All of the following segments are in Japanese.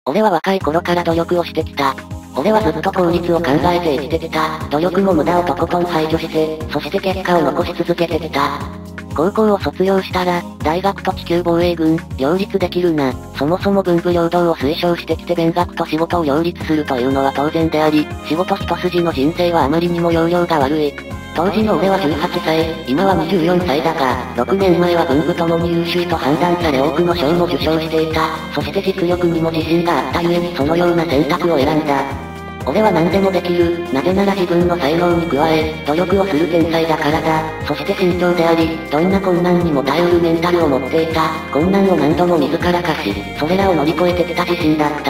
俺は若い頃から努力をしてきた。俺はずっと効率を考えて生きてきた。努力も無駄をとことん排除して、そして結果を残し続けてきた。高校を卒業したら、大学と地球防衛軍、両立できるな。そもそも文武両道を推奨してきて勉学と仕事を両立するというのは当然であり、仕事一筋の人生はあまりにも要領が悪い。当時の俺は18歳、今は24歳だが、6年前は文武ともに優秀と判断され多くの賞も受賞していた。そして実力にも自信があったゆえにそのような選択を選んだ。俺は何でもできる。なぜなら自分の才能に加え、努力をする天才だからだ。そして慎重であり、どんな困難にも耐えうるメンタルを持っていた。困難を何度も自ら課し、それらを乗り越えてきた自信だった。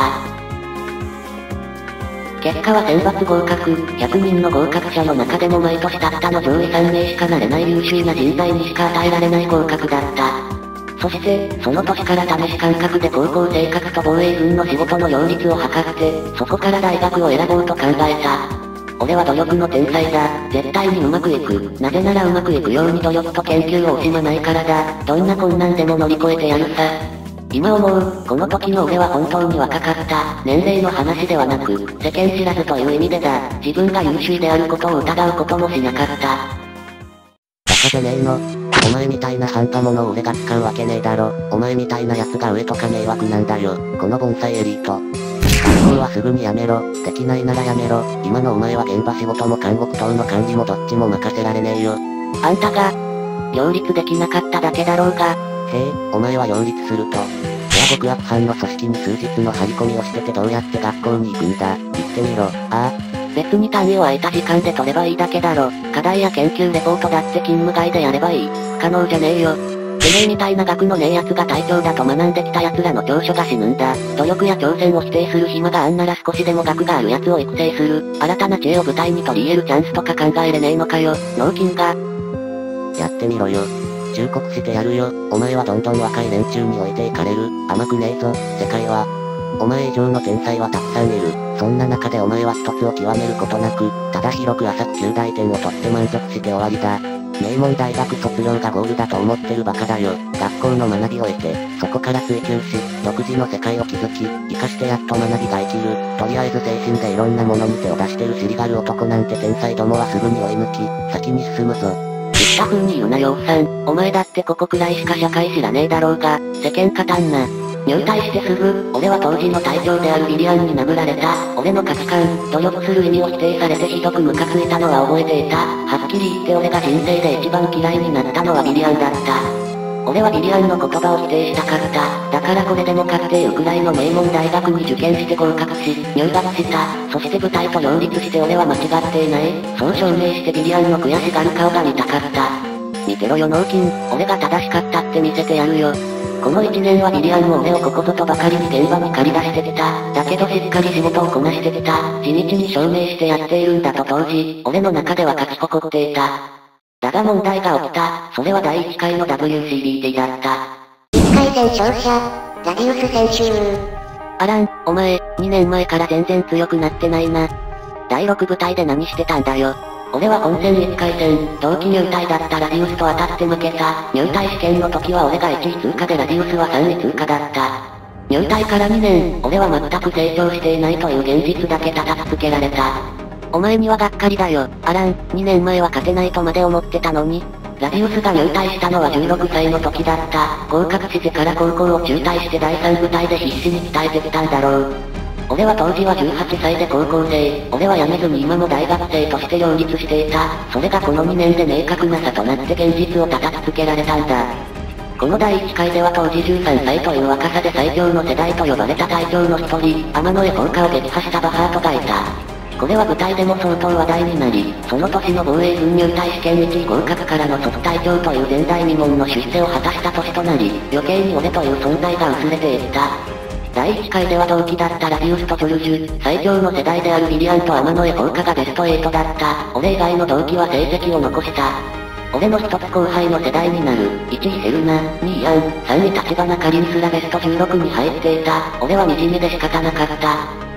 結果は選抜合格、100人の合格者の中でも毎年たったの上位3名しかなれない優秀な人材にしか与えられない合格だった。そして、その年から試し感覚で高校生活と防衛軍の仕事の両立を図って、そこから大学を選ぼうと考えた。俺は努力の天才だ。絶対にうまくいく。なぜならうまくいくように努力と研究を惜しまないからだ。どんな困難でも乗り越えてやるさ。今思う、この時の俺は本当に若かった。年齢の話ではなく、世間知らずという意味でだ。自分が優秀であることを疑うこともしなかった。 バカじゃねえの。お前みたいな半端者を俺が使うわけねえだろ。お前みたいな奴が上とか迷惑なんだよ。この盆栽エリート。学校はすぐにやめろ。できないならやめろ。今のお前は現場仕事も監獄等の管理もどっちも任せられねえよ。 あんたが、両立できなかっただけだろうが。 へえ、お前は両立すると。俺は極悪犯の組織に数日の張り込みをしててどうやって学校に行くんだ。言ってみろ。ああ。 別に単位を空いた時間で取ればいいだけだろ。課題や研究レポートだって勤務外でやればいい。不可能じゃねえよ。てめえみたいな学のねえ奴が隊長だと学んできた奴らの長所が死ぬんだ。努力や挑戦を否定する暇があんなら少しでも学がある奴を育成する。新たな知恵を舞台に取り入れるチャンスとか考えれねえのかよ。脳筋が。 やってみろよ。忠告してやるよ。お前はどんどん若い連中に置いていかれる。甘くねえぞ、世界は。お前以上の天才はたくさんいる。そんな中でお前は一つを極めることなく、ただ広く浅く9大点を取って満足して終わりだ。名門大学卒業がゴールだと思ってるバカだよ。学校の学びを得て、そこから追求し、独自の世界を築き、活かしてやっと学びが生きる。とりあえず精神でいろんなものに手を出してる尻がる男なんて天才どもはすぐに追い抜き、先に進むぞ。 言った風に言うなよおっさん。お前だってここくらいしか社会知らねえだろうが、世間勝たんな。入隊してすぐ、俺は当時の隊長であるビリアンに殴られた。俺の価値観、努力する意味を否定されてひどくムカついたのは覚えていた。はっきり言って俺が人生で一番嫌いになったのはビリアンだった。俺はビリアンの言葉を否定したかった。だからこれでもかっていうくらいの名門大学に受験して合格し、入学した。そして部隊と両立して俺は間違っていない。そう証明してビリアンの悔しがる顔が見たかった。見てろよ脳筋、俺が正しかったって見せてやるよ。この1年はビリアンも俺をここぞとばかりに現場に駆り出してきた。だけどしっかり仕事をこなしてきた。地道に証明してやっているんだと当時、俺の中では勝ち誇っていた。だが問題が起きた。それは第1回の WCBT だった。 1回戦勝者、ラディウス選手。 あらん、お前、2年前から全然強くなってないな。第6部隊で何してたんだよ。俺は本戦1回戦、同期入隊だったラディウスと当たって負けた。入隊試験の時は俺が1位通過でラディウスは3位通過だった。入隊から2年、俺は全く成長していないという現実だけ叩きつけられた。お前にはがっかりだよ。あらん、2年前は勝てないとまで思ってたのに。ラディウスが入隊したのは16歳の時だった。合格してから高校を中退して第3部隊で必死に鍛えてきたんだろう。俺は当時は18歳で高校生。俺は辞めずに今も大学生として両立していた。それがこの2年で明確な差となって現実を叩きつけられたんだ。この第1回では当時13歳という若さで最強の世代と呼ばれた隊長の一人、天野江効果を撃破したバハートがいた。これは部隊でも相当話題になり、その年の防衛軍入隊試験1位合格からの即隊長という前代未聞の出世を果たした年となり、余計に俺という存在が薄れていった。第1回では同期だったラディウスとジョルジュ、最強の世代であるビリアンと天野江効果がベスト8だった。俺以外の同期は成績を残した。俺の一つ後輩の世代になる、1位セルナ、2位アン、3位立花かりんすらベスト16に入っていた。俺は惨めで仕方なかった。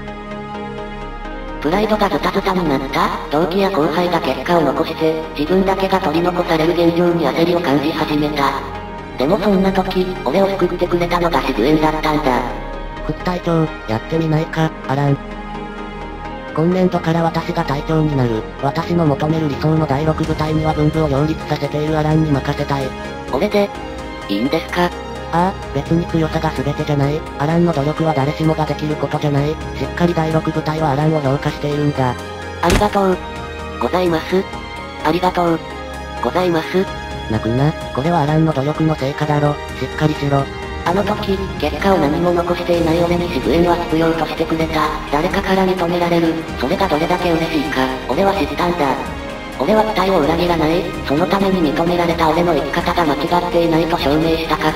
プライドがズタズタになった。同期や後輩が結果を残して、自分だけが取り残される現状に焦りを感じ始めた。でもそんな時、俺を救ってくれたのが自然だったんだ。 副隊長、やってみないか、アラン。今年度から私が隊長になる。私の求める理想の第6部隊には軍部を両立させているアランに任せたい。 俺で、いいんですか？ ああ、別に強さが全てじゃない。アランの努力は誰しもができることじゃない。しっかり第6部隊はアランを評価しているんだ。 ありがとう。ございます。ありがとう。ございます。 泣くな、これはアランの努力の成果だろ。しっかりしろ。 あの時、結果を何も残していない俺に支援は必要としてくれた。誰かから認められる。それがどれだけ嬉しいか、俺は知ったんだ。俺は期待を裏切らない。そのために認められた俺の生き方が間違っていないと証明したかった。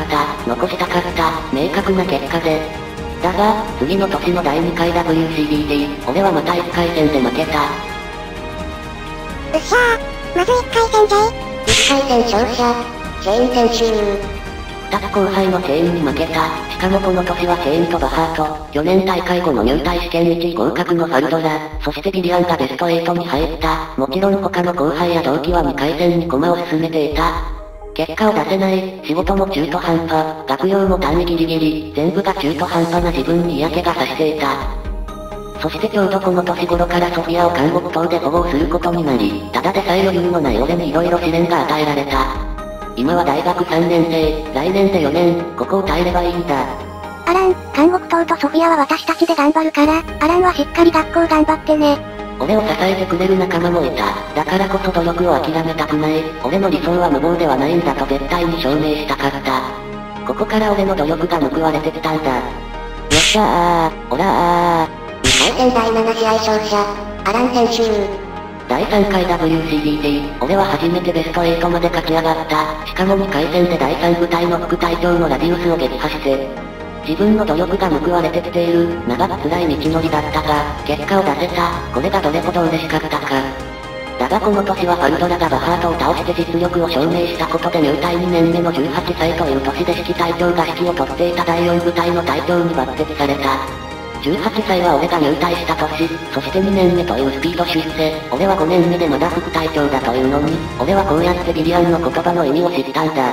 残したかった。明確な結果で。だが、次の年の第2回 WCDD、俺はまた1回戦で負けた。 うっしゃー。まず1回戦じゃい。1回戦勝者、チェーン選手。 ただ後輩のチェーンに負けた。しかもこの年はチェーンとバハート、4年大会後の入隊試験1位合格のファルドラ、そしてビリアンがベスト8に入った。もちろん他の後輩や同期は2回戦に駒を進めていた。結果を出せない、仕事も中途半端、学業も単位ギリギリ、全部が中途半端な自分に嫌気がさしていた。そしてちょうどこの年頃からソフィアを監獄島で保護することになり、ただでさえ余裕のない俺に色々試練が与えられた。今は大学3年生、来年で4年、ここを耐えればいいんだ。 アラン、監獄島とソフィアは私たちで頑張るから、アランはしっかり学校頑張ってね。 俺を支えてくれる仲間もいた。だからこそ努力を諦めたくない。俺の理想は無謀ではないんだと絶対に証明したかった。ここから俺の努力が報われてきたんだ。よっしゃー、オラー。 2回戦第7試合勝者、アラン選手。 第3回 WCDD、俺は初めてベスト8まで勝ち上がった。しかも2回戦で第3部隊の副隊長のラディウスを撃破して、自分の努力が報われてきている。長く辛い道のりだったが、結果を出せた。これがどれほど嬉しかったか。だがこの年はファルドラがバハートを倒して実力を証明したことで入隊2年目の18歳という年で指揮隊長が指揮を執っていた第4部隊の隊長に抜擢された。18歳は俺が入隊した年、そして2年目というスピード出世、俺は5年目でまだ副隊長だというのに、俺はこうやってビリアンの言葉の意味を知ったんだ。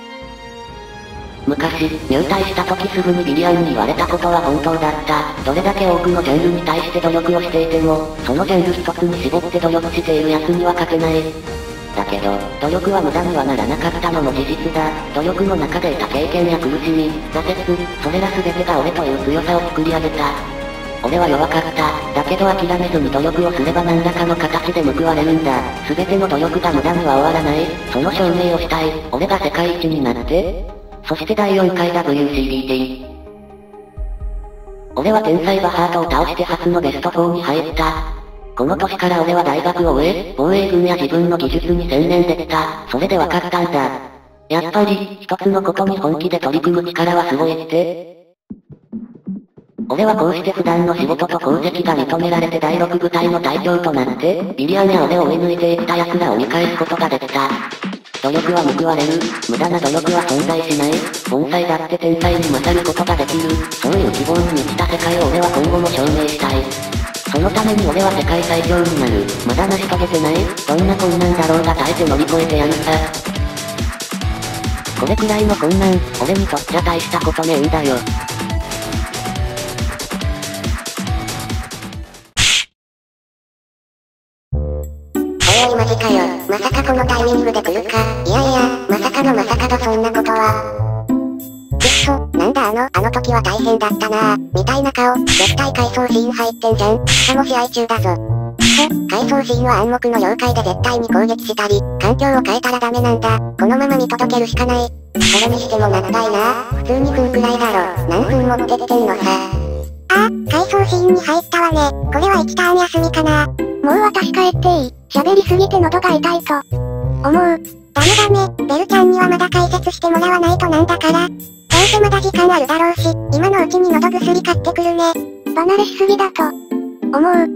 昔、入隊した時すぐにビリアンに言われたことは本当だった。どれだけ多くのジャンルに対して努力をしていても、そのジャンル一つに絞って努力している奴には勝てない。だけど、努力は無駄にはならなかったのも事実だ。努力の中で得た経験や苦しみ、挫折、それら全てが俺という強さを作り上げた。俺は弱かった。だけど諦めずに努力をすれば何らかの形で報われるんだ。全ての努力が無駄には終わらない。その証明をしたい。俺が世界一になって。そして第4回 WCDD。俺は天才バハートを倒して初のベスト4に入った。この年から俺は大学を終え、防衛軍や自分の技術に専念できた。それで分かったんだ。やっぱり、一つのことに本気で取り組む力はすごいって。俺はこうして普段の仕事と功績が認められて第6部隊の隊長となって、ビリアンや俺を追い抜いていった奴らを見返すことができた。努力は報われる。無駄な努力は存在しない。盆栽だって天才に勝ることができる。そういう希望に満ちた世界を俺は今後も証明したい。そのために俺は世界最強になる。まだ成し遂げてない。どんな困難だろうが耐えて乗り越えてやるさ。これくらいの困難、俺にとっちゃ大したことねえんだよ。 おいマジかよ。まさかこのタイミングで来るか。いやいや、まさかのまさかのそんなことは。くっそ、なんだあの時は大変だったなぁ、みたいな顔。絶対回想シーン入ってんじゃん。しかも試合中だぞ。回想シーンは暗黙の了解で絶対に攻撃したり、環境を変えたらダメなんだ。このまま見届けるしかない。それにしても長いな。普通2分くらいだろ。何分持ってきてんのさ。ああ、回想シーンに入ったわね。これは1ターン休みかな。もう私帰っていい。喋りすぎて喉が痛いと思う。ダメ、ベルちゃんにはまだ解説してもらわないとなんだから。どうせまだ時間あるだろうし、今のうちに喉薬買ってくるね。離れしすぎだと思う。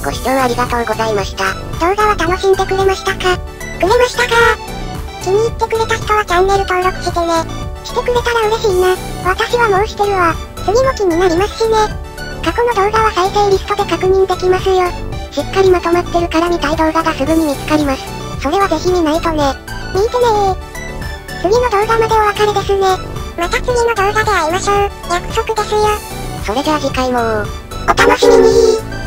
ご視聴ありがとうございました。動画は楽しんでくれましたか？気に入ってくれた人はチャンネル登録してね。してくれたら嬉しいな。私はもうしてるわ。次も気になりますしね。過去の動画は再生リストで確認できますよ。しっかりまとまってるから見たい動画がすぐに見つかります。それはぜひ見ないとね。見てねー。次の動画までお別れですね。また次の動画で会いましょう。約束ですよ。それじゃあ次回もお楽しみにー。